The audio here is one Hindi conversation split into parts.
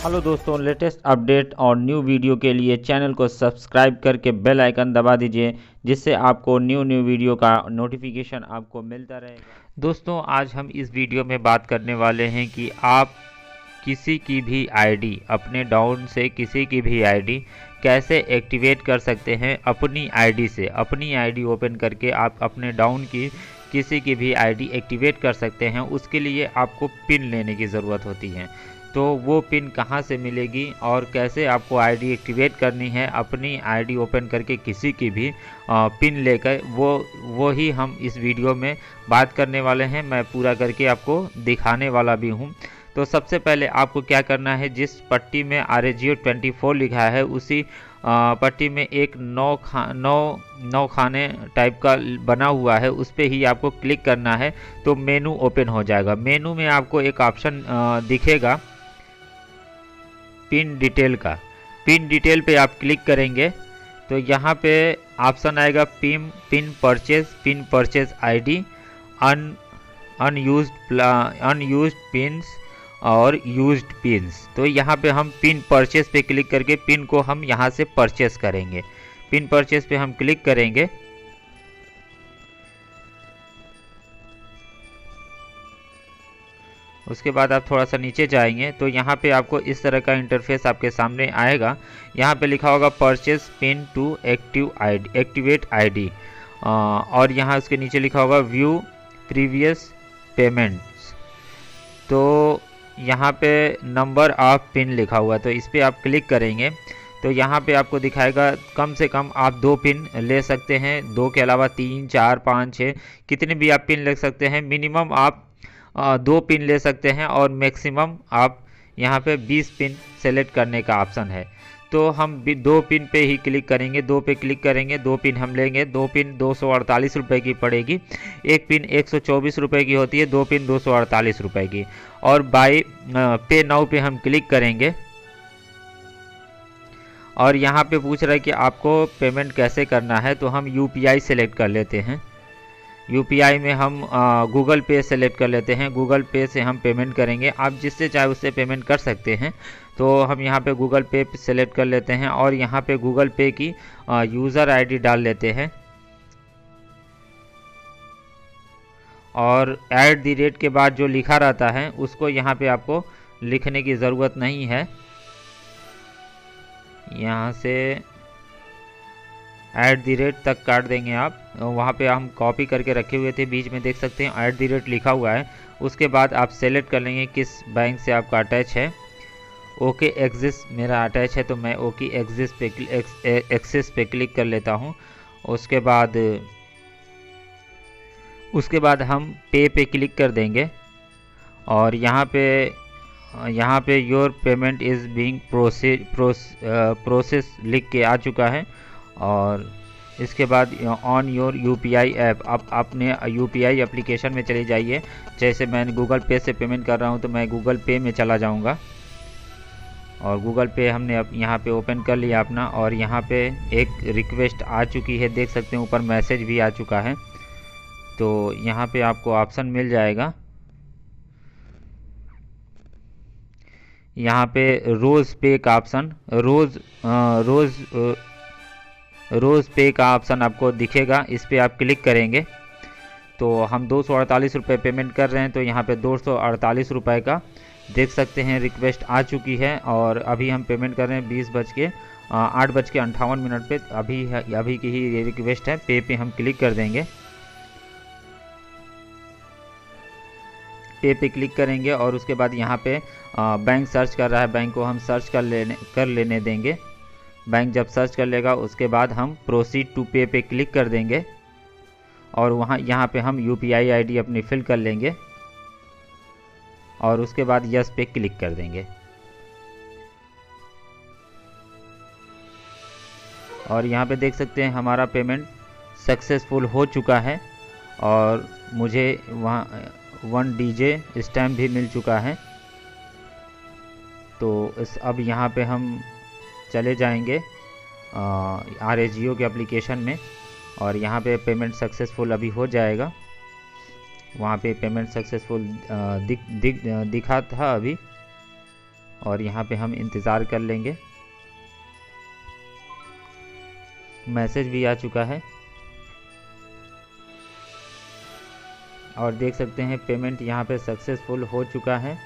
हेलो दोस्तों, लेटेस्ट अपडेट और न्यू वीडियो के लिए चैनल को सब्सक्राइब करके बेल आइकन दबा दीजिए, जिससे आपको न्यू वीडियो का नोटिफिकेशन आपको मिलता रहेगा। दोस्तों, आज हम इस वीडियो में बात करने वाले हैं कि आप किसी की भी आईडी, अपने डाउन से किसी की भी आईडी कैसे एक्टिवेट कर सकते हैं। अपनी आईडी से अपनी आईडी ओपन करके आप अपने डाउन की किसी की भी आईडी एक्टिवेट कर सकते हैं। उसके लिए आपको पिन लेने की ज़रूरत होती है। तो वो पिन कहाँ से मिलेगी और कैसे आपको आईडी एक्टिवेट करनी है, अपनी आईडी ओपन करके किसी की भी पिन लेकर, वो ही हम इस वीडियो में बात करने वाले हैं। मैं पूरा करके आपको दिखाने वाला भी हूँ। तो सबसे पहले आपको क्या करना है, जिस पट्टी में RAGO24 लिखा है उसी पट्टी में एक नौ खाने टाइप का बना हुआ है, उस पर ही आपको क्लिक करना है। तो मेनू ओपन हो जाएगा। मेनू में आपको एक ऑप्शन दिखेगा पिन डिटेल का। पिन डिटेल पे आप क्लिक करेंगे तो यहाँ पे ऑप्शन आएगा pin purchase ID, unused pins और यूज्ड पिन्स। तो यहाँ पे हम पिन परचेज पे क्लिक करके पिन को हम यहाँ से परचेज करेंगे। पिन परचेज पे हम क्लिक करेंगे। उसके बाद आप थोड़ा सा नीचे जाएंगे तो यहाँ पे आपको इस तरह का इंटरफेस आपके सामने आएगा। यहाँ पे लिखा होगा purchase pin to activate ID, और यहाँ उसके नीचे लिखा होगा व्यू प्रीवियस पेमेंट्स। तो यहाँ पे नंबर ऑफ पिन लिखा हुआ है, तो इस पर आप क्लिक करेंगे तो यहाँ पे आपको दिखाएगा कम से कम आप 2 पिन ले सकते हैं। 2 के अलावा 3, 4, 5, 6 कितने भी आप पिन ले सकते हैं। मिनिमम आप 2 पिन ले सकते हैं और मैक्सिमम आप यहाँ पे 20 पिन सेलेक्ट करने का ऑप्शन है। तो हम 2 पिन पे ही क्लिक करेंगे। 2 पे क्लिक करेंगे, 2 पिन हम लेंगे। 2 पिन 248 रुपये की पड़ेगी। 1 पिन 124 रुपये की होती है, 2 पिन 248 रुपये की। और बाई पे नाउ पे हम क्लिक करेंगे और यहाँ पे पूछ रहा है कि आपको पेमेंट कैसे करना है। तो हम UPI सेलेक्ट कर लेते हैं। UPI में हम गूगल पे सेलेक्ट कर लेते हैं। गूगल पे से हम पेमेंट करेंगे। आप जिससे चाहे उससे पेमेंट कर सकते हैं। तो हम यहाँ पे गूगल पे सेलेक्ट कर लेते हैं और यहाँ पे गूगल पे की यूज़र आईडी डाल लेते हैं। और @ के बाद जो लिखा रहता है उसको यहाँ पे आपको लिखने की ज़रूरत नहीं है। यहाँ से @ तक काट देंगे आप। वहाँ पे हम कॉपी करके रखे हुए थे, बीच में देख सकते हैं @ लिखा हुआ है। उसके बाद आप सेलेक्ट कर लेंगे किस बैंक से आपका अटैच है। ओके एक्सिस मेरा अटैच है तो मैं ओके एक्सिस पे क्लिक कर लेता हूँ। उसके बाद हम पे क्लिक कर देंगे और यहाँ पे your payment is being process लिख के आ चुका है। और इसके बाद ऑन योर UPI ऐप, आप अपने UPI एप्लीकेशन में चले जाइए। जैसे मैं गूगल पे से पेमेंट कर रहा हूँ तो मैं गूगल पे में चला जाऊँगा और गूगल पे हमने यहाँ पे ओपन कर लिया अपना। और यहाँ पे एक रिक्वेस्ट आ चुकी है, देख सकते हैं ऊपर मैसेज भी आ चुका है। तो यहाँ पे आपको ऑप्शन मिल जाएगा। यहाँ पे रोज़ पे का ऑप्शन, रोज़ पे का ऑप्शन आपको दिखेगा। इस पर आप क्लिक करेंगे तो हम 248 रुपये पेमेंट कर रहे हैं। तो यहाँ पे 248 रुपये का देख सकते हैं रिक्वेस्ट आ चुकी है। और अभी हम पेमेंट कर रहे हैं 8:58 पे। अभी की ही ये रिक्वेस्ट है। पे हम क्लिक कर देंगे। पे क्लिक करेंगे और उसके बाद यहाँ पे बैंक सर्च कर रहा है, बैंक को हम सर्च कर लेने देंगे। बैंक जब सर्च कर लेगा उसके बाद हम प्रोसीड टू पे क्लिक कर देंगे और यहाँ पे हम UPI ID अपनी फिल कर लेंगे और उसके बाद यस पे क्लिक कर देंगे। और यहाँ पे देख सकते हैं हमारा पेमेंट सक्सेसफुल हो चुका है और मुझे वहाँ 1 DJ स्टैम्प भी मिल चुका है। तो अब यहाँ पे हम चले जाएंगे RAGO के एप्लीकेशन में और यहाँ पे पेमेंट सक्सेसफुल अभी हो जाएगा। वहाँ पे पेमेंट सक्सेसफुल दिखा था अभी और यहाँ पे हम इंतज़ार कर लेंगे। मैसेज भी आ चुका है और देख सकते हैं पेमेंट यहाँ पे सक्सेसफुल हो चुका है।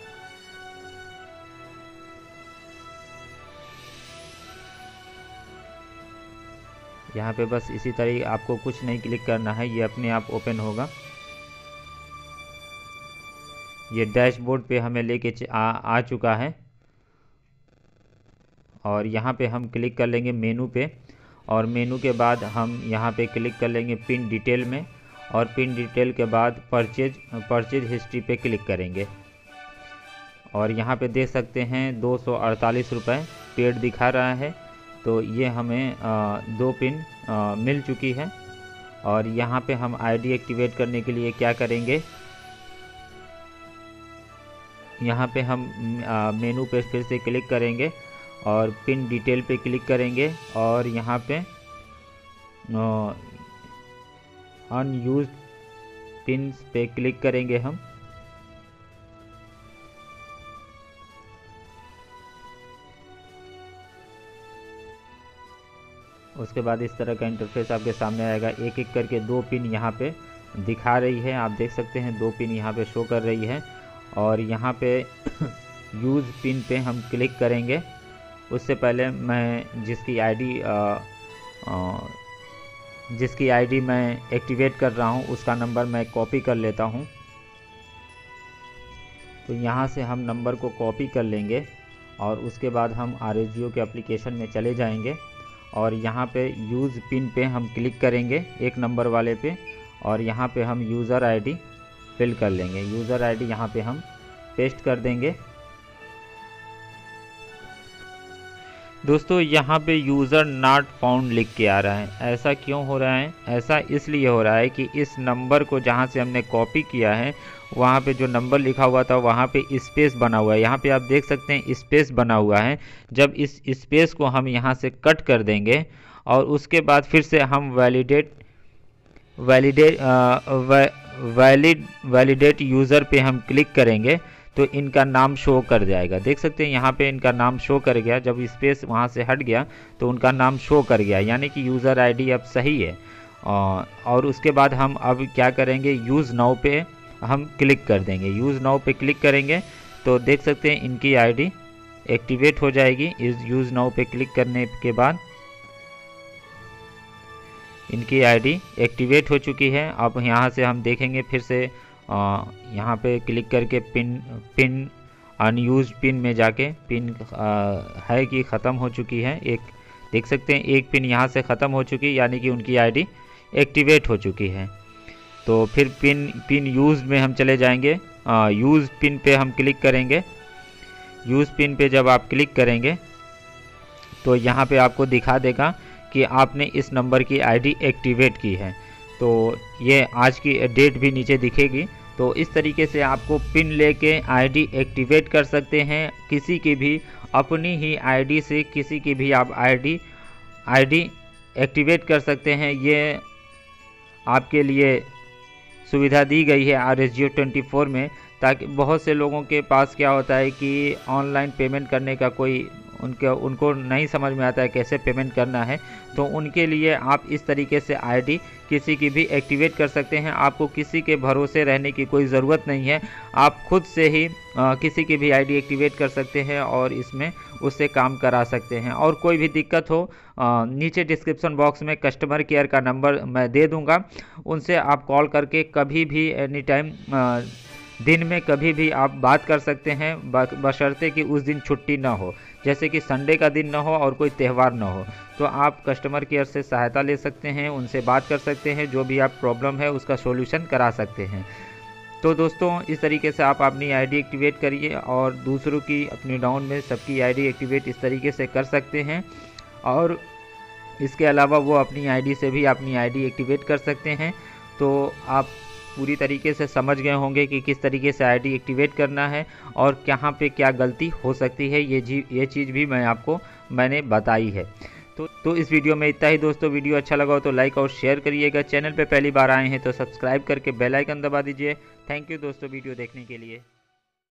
यहाँ पे बस इसी तरह आपको कुछ नहीं क्लिक करना है, ये अपने आप ओपन होगा। ये डैशबोर्ड पे हमें लेके आ चुका है और यहाँ पे हम क्लिक कर लेंगे मेनू पे और मेनू के बाद हम यहाँ पे क्लिक कर लेंगे पिन डिटेल में और पिन डिटेल के बाद परचेज हिस्ट्री पे क्लिक करेंगे और यहाँ पे देख सकते हैं 248 रुपये पेड दिखा रहा है। तो ये हमें 2 पिन मिल चुकी है और यहाँ पे हम आईडी एक्टिवेट करने के लिए क्या करेंगे, यहाँ पे हम मेनू पे फिर से क्लिक करेंगे और पिन डिटेल पे क्लिक करेंगे और यहाँ पे अनयूज्ड पिन्स पे क्लिक करेंगे हम। उसके बाद इस तरह का इंटरफेस आपके सामने आएगा। एक एक करके 2 पिन यहाँ पे दिखा रही है, आप देख सकते हैं 2 पिन यहाँ पे शो कर रही है और यहाँ पे यूज़ पिन पे हम क्लिक करेंगे। उससे पहले मैं जिसकी आईडी मैं एक्टिवेट कर रहा हूँ उसका नंबर मैं कॉपी कर लेता हूँ। तो यहाँ से हम नंबर को कॉपी कर लेंगे और उसके बाद हम RSGO के एप्लीकेशन में चले जाएंगे और यहाँ पे यूज़ पिन पे हम क्लिक करेंगे 1 नंबर वाले पे और यहाँ पे हम यूज़र आईडी फिल कर लेंगे। यूज़र आईडी यहाँ पे हम पेस्ट कर देंगे। दोस्तों यहाँ पे यूज़र नॉट फाउंड लिख के आ रहा है, ऐसा क्यों हो रहा है? ऐसा इसलिए हो रहा है कि इस नंबर को जहाँ से हमने कॉपी किया है वहाँ पे जो नंबर लिखा हुआ था वहाँ पे स्पेस बना हुआ है। यहाँ पे आप देख सकते हैं स्पेस बना हुआ है। जब इस स्पेस को हम यहाँ से कट कर देंगे और उसके बाद फिर से हम वैलिडेट यूज़र पे हम क्लिक करेंगे तो इनका नाम शो कर जाएगा। देख सकते हैं यहाँ पे इनका नाम शो कर गया। जब स्पेस वहाँ से हट गया तो उनका नाम शो कर गया, यानी कि यूज़र आईडी अब सही है। और उसके बाद हम अब क्या करेंगे, यूज़ नाउ पे हम क्लिक कर देंगे। यूज़ नाउ पे क्लिक करेंगे तो देख सकते हैं इनकी आईडी एक्टिवेट हो जाएगी। इस यूज़ नाउ पे क्लिक करने के बाद इनकी आईडी एक्टिवेट हो चुकी है। अब यहाँ से हम देखेंगे फिर से यहाँ पे क्लिक करके पिन अनयूज्ड पिन में जाके पिन है कि ख़त्म हो चुकी है। एक देख सकते हैं 1 पिन यहाँ से ख़त्म हो चुकी, यानी कि उनकी आईडी एक्टिवेट हो चुकी है। तो फिर पिन यूज़ में हम चले जाएंगे। यूज़ पिन पे हम क्लिक करेंगे। यूज़ पिन पे जब आप क्लिक करेंगे तो यहाँ पे आपको दिखा देगा कि आपने इस नंबर की आईडी एक्टिवेट की है। तो ये आज की डेट भी नीचे दिखेगी। तो इस तरीके से आपको पिन लेके आईडी एक्टिवेट कर सकते हैं। किसी की भी अपनी ही आईडी से किसी की भी आप आईडी एक्टिवेट कर सकते हैं। ये आपके लिए सुविधा दी गई है RSGO 24 में, ताकि बहुत से लोगों के पास क्या होता है कि ऑनलाइन पेमेंट करने का कोई उनको नहीं समझ में आता है कैसे पेमेंट करना है। तो उनके लिए आप इस तरीके से आईडी किसी की भी एक्टिवेट कर सकते हैं। आपको किसी के भरोसे रहने की कोई ज़रूरत नहीं है। आप खुद से ही किसी की भी आईडी एक्टिवेट कर सकते हैं और इसमें उससे काम करा सकते हैं। और कोई भी दिक्कत हो नीचे डिस्क्रिप्शन बॉक्स में कस्टमर केयर का नंबर मैं दे दूँगा, उनसे आप कॉल करके कभी भी एनी टाइम दिन में कभी भी आप बात कर सकते हैं, बशर्ते कि उस दिन छुट्टी ना हो, जैसे कि संडे का दिन ना हो और कोई त्यौहार ना हो। तो आप कस्टमर केयर से सहायता ले सकते हैं, उनसे बात कर सकते हैं, जो भी आप प्रॉब्लम है उसका सॉल्यूशन करा सकते हैं। तो दोस्तों इस तरीके से आप अपनी आईडी एक्टिवेट करिए और दूसरों की अपनी डाउन में सबकी आईडी एक्टिवेट इस तरीके से कर सकते हैं। और इसके अलावा वो अपनी आईडी से भी अपनी आईडी एक्टिवेट कर सकते हैं। तो आप पूरी तरीके से समझ गए होंगे कि किस तरीके से आईडी एक्टिवेट करना है और कहाँ पे क्या गलती हो सकती है। ये चीज़ भी मैंने बताई है। तो इस वीडियो में इतना ही दोस्तों। वीडियो अच्छा लगा हो तो लाइक और शेयर करिएगा। चैनल पे पहली बार आए हैं तो सब्सक्राइब करके बेल आइकन दबा दीजिए। थैंक यू दोस्तों वीडियो देखने के लिए।